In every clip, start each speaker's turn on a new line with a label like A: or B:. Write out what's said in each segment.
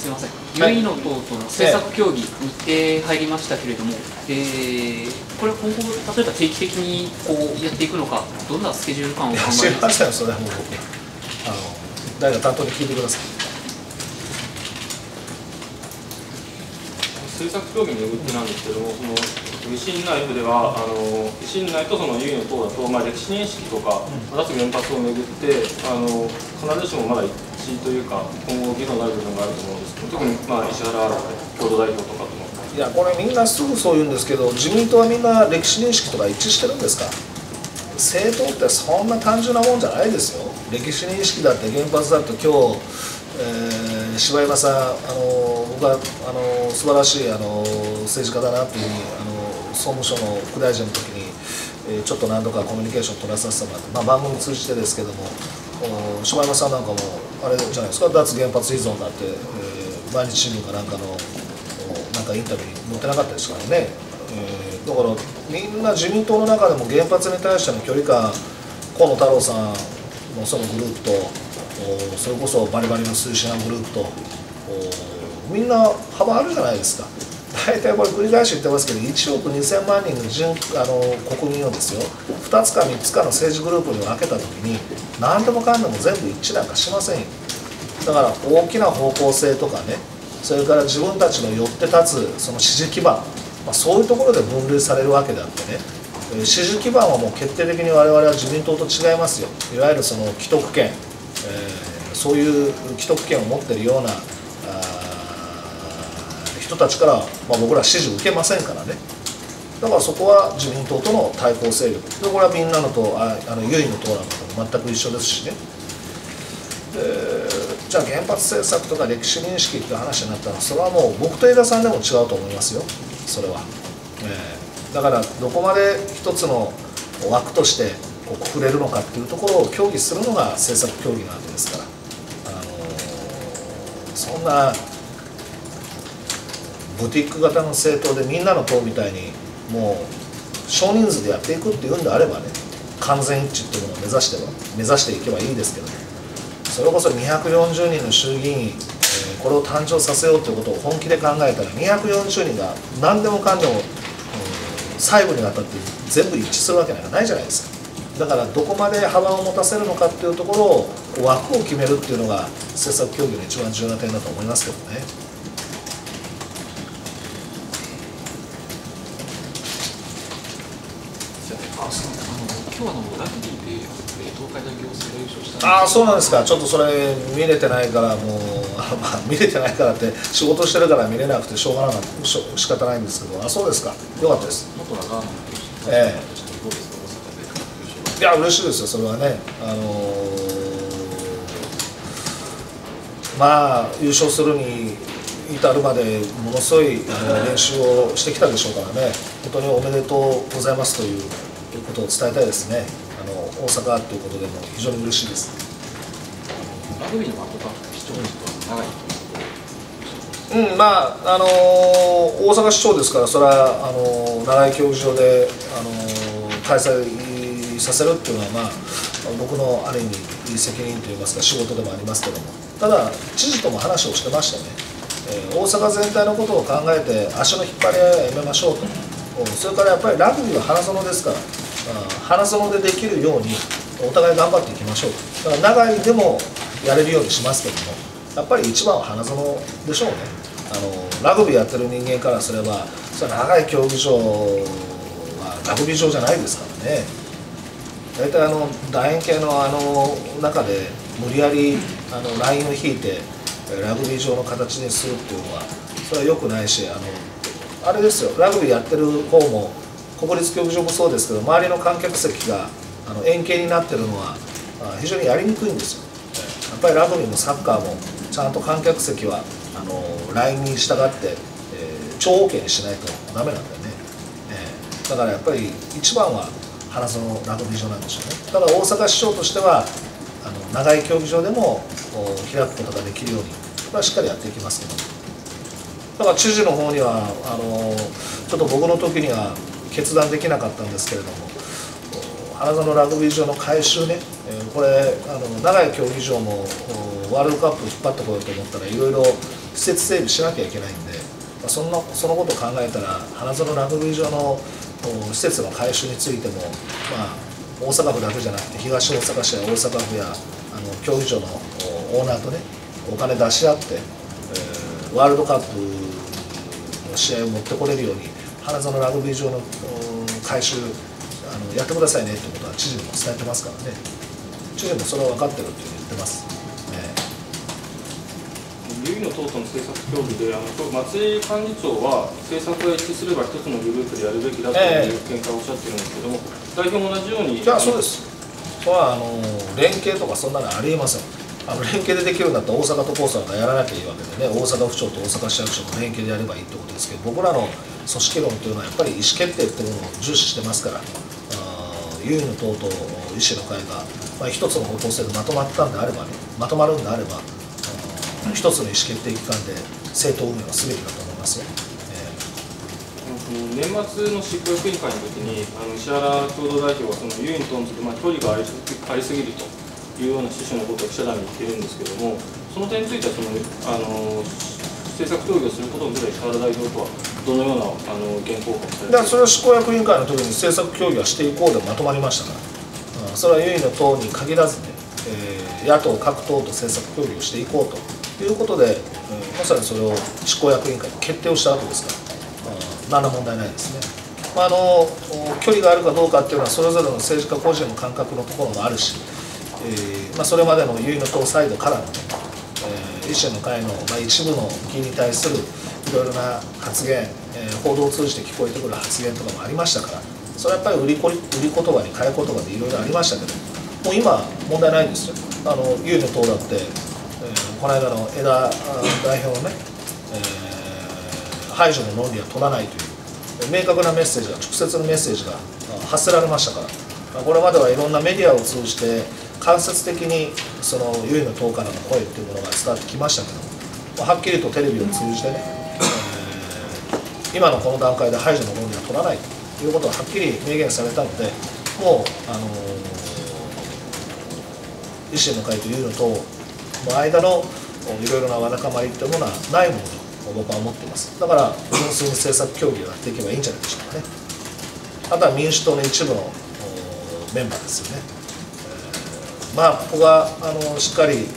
A: すみません、UAE の党との政策協議、日程入りましたけれども、これ、今後、例えば定期的にこうやっていくのか、どんなスケジュール感を考えますか。
B: 知りませんよ、それはもう、誰か担当に聞いてください。
C: 政策協議に巡ってなんですけども、その維新内部では維新内とその UAE の党だと、歴史認識とか、脱原発を巡って必ずしもまだ一致というか、今後議論になる部分があると思うんですけど、特に石原共同代表とかとの。
B: いや、これみんなすぐそう言うんですけど、自民党はみんな歴史認識とか一致してるんですか。政党ってそんな単純なもんじゃないですよ。歴史認識だって原発だって今日、柴山さん、僕は素晴らしい政治家だなというふうに総務省の副大臣の時に、ちょっと何度かコミュニケーション取らさせてもらって、番組通じてですけども、柴山さんなんかもあれじゃないですか、脱原発依存だって、毎日新聞かなんかのなんかインタビューに載ってなかったですからね。だからみんな自民党の中でも原発に対しての距離感、河野太郎さんのそのグループと、それこそバリバリの推進派グループと、みんな幅あるじゃないですか。大体これ繰り返し言ってますけど、1億2000万人の国民をですよ、2つか3つかの政治グループに分けたときに、何でもかんでも全部一致なんかしませんよ。だから大きな方向性とかね、それから自分たちの寄って立つその支持基盤、そういうところで分類されるわけであってね、支持基盤はもう決定的に我々は自民党と違いますよ。いわゆるその既得権、そういう既得権を持っているような人たちから、僕らは支持を受けませんからね。だからそこは自民党との対抗勢力で、これはみんなの党、UAEの党なんかも全く一緒ですしね。じゃあ原発政策とか歴史認識っていう話になったら、それはもう僕と江田さんでも違うと思いますよ、それは。だからどこまで一つの枠としてくくれるのかっていうところを協議するのが政策協議なわけですから、そんなブティック型の政党でみんなの党みたいにもう少人数でやっていくっていうんであればね、完全一致っていうのを目指していけばいいですけどね。それこそ240人の衆議院、これを誕生させようということを本気で考えたら、240人が何でもかんでも、最後にわたって全部一致するわけなんかないじゃないですか。だからどこまで幅を持たせるのかっていうところを、枠を決めるっていうのが政策協議の一番重要な点だと思いますけどね。
A: 今日ラグビーで東海大仰星が優勝した。
B: そうなんですか。ちょっとそれ見れてないから、もう見れてないからって仕事してるから見れなくてしょうがなかった、仕方ないんですけど、そうですか。よかったです。
A: 元長野の
B: いや嬉しいですよ、それはね。優勝するに至るまでものすごい練習をしてきたでしょうからね、本当におめでとうございますということを伝えたいですね。大阪ということでも非常に嬉しいです。
A: ラグビーのワールドカップ視聴率は長い
B: 大阪市長ですから、それは長い競技場で開催させるっていうのは、僕のある意味責任といいますか仕事でもありますけども、ただ知事とも話をしてましたね。大阪全体のことを考えて足の引っ張り合いはやめましょうと。それからやっぱりラグビーは花園ですから、花園でできるようにお互い頑張っていきましょうと。だから長いでもやれるようにしますけども、やっぱり一番は花園でしょうね。ラグビーやってる人間からすれば、それ長い競技場はラグビー場じゃないですからね。大体楕円形の中で無理やりラインを引いてラグビー場の形にするっていうのは、それは良くないし、あれですよ、ラグビーやってる方も国立競技場もそうですけど、周りの観客席が円形になってるのは非常にやりにくいんですよ。やっぱりラグビーもサッカーもちゃんと観客席はラインに従って長方形にしないとダメなんだよね。だからやっぱり一番は花園ラグビー場なんでしょうね。ただ大阪市長としては長い競技場でも開くことができるように、これはしっかりやっていきますけど、だから知事の方にはちょっと僕の時には決断できなかったんですけれども、花園ラグビー場の改修ね、これ長い競技場もワールドカップ引っ張ってこようと思ったらいろいろ施設整備しなきゃいけないんで、そのことを考えたら花園ラグビー場の施設の改修についても、大阪府だけじゃなくて東大阪市や大阪府や競技場のオーナーとねお金出し合って、ワールドカップの試合を持ってこれるように花園ラグビー場の改修やってくださいねってことは知事にも伝えてますからね。知事もそれは分かってるって言ってます。
C: 有意の党との政策協議で松井幹事長は政策が一致すれば一つのグループでやるべきだという見解をおっしゃってるんですけども、代表も同じように。
B: じゃあそうです。それは連携とかそんなのありえません。連携でできるんだったら大阪都構想がやらなきゃいいわけでね、大阪府庁と大阪市役所の連携でやればいいってことですけど、僕らの組織論というのはやっぱり意思決定っていうのを重視してますから、有意の党と維新の会が、一つの方向性でまとまるんであれば、一つの意思決定機関で政党運営はすべきだと思いますよ。
C: 年末の執行役員会の時に石原共同代表はその有意にとんつく距離がありすぎるというような趣旨のことを記者団に言っているんですけれども、その点については政策協議をすることについて石原代表とはどのような原稿を書かれている。
B: それは執行役員会の時に政策協議はしていこうでまとまりましたから、それは有意の党に限らずね、野党各党と政策協議をしていこうということで、まさにそれを執行役員会で決定をしたわけですから、何ら問題ないですね。距離があるかどうかっていうのはそれぞれの政治家個人の感覚のところもあるし、それまでの有意の党サイドからのね、維新の会の一部の議員に対するいろいろな発言、報道を通じて聞こえてくる発言とかもありましたから、それはやっぱり売り言葉に替え言葉でいろいろありましたけど、もう今問題ないんですよ。有意の党だって、この間の枝代表のね、排除の論理は取らないという明確なメッセージが、直接のメッセージが発せられましたから、これまではいろんなメディアを通じて間接的にその有意の党からの声っていうものが伝わってきましたけども、はっきりとテレビを通じてね、今のこの段階で排除の論理は取らないということがはっきり明言されたので、もう維新の会と有意の党の間のいろいろなわだかまりというものはないものと僕は思っています。だから純粋に政策協議をやっていけばいいんじゃないでしょうかね。あとは民主党の一部のメンバーですよね。ここがしっかり、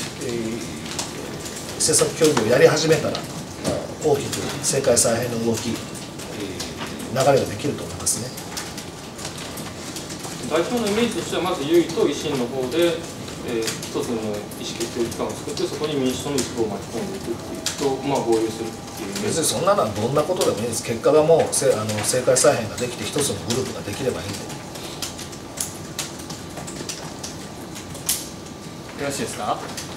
B: 政策協議をやり始めたら大きく政界再編の動き、流れができると思いますね。
C: 代表のイメージとしてはまず有意と維新の方で一つの意思決定機関を作って、そこに民主党の一部を巻き込んでいくっていうと、合流するっていうイメージ。
B: 別にそんなのはどんなことでもいいです。結果がもう政界再編ができて一つのグループができればいいんで。
A: よろしいですか。